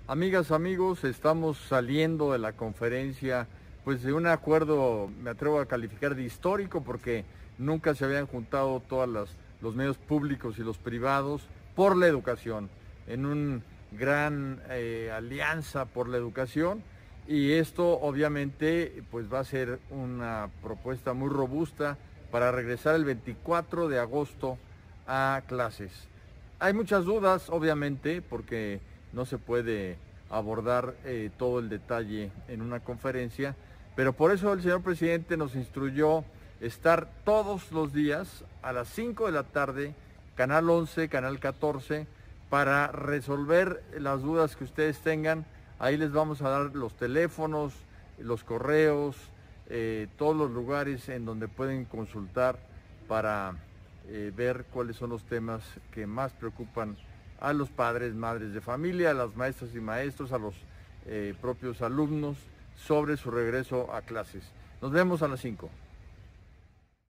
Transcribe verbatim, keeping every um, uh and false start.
Amigas, amigos, estamos saliendo de la conferencia, pues de un acuerdo, me atrevo a calificar de histórico, porque nunca se habían juntado todos los medios públicos y los privados por la educación, en una gran eh, alianza por la educación, y esto obviamente pues va a ser una propuesta muy robusta para regresar el veinticuatro de agosto a clases. Hay muchas dudas, obviamente, porque no se puede abordar eh, todo el detalle en una conferencia, pero por eso el señor presidente nos instruyó estar todos los días a las cinco de la tarde, Canal once, Canal catorce, para resolver las dudas que ustedes tengan. Ahí les vamos a dar los teléfonos, los correos, eh, todos los lugares en donde pueden consultar para eh, ver cuáles son los temas que más preocupan a los padres, madres de familia, a las maestras y maestros, a los eh, propios alumnos sobre su regreso a clases. Nos vemos a las cinco.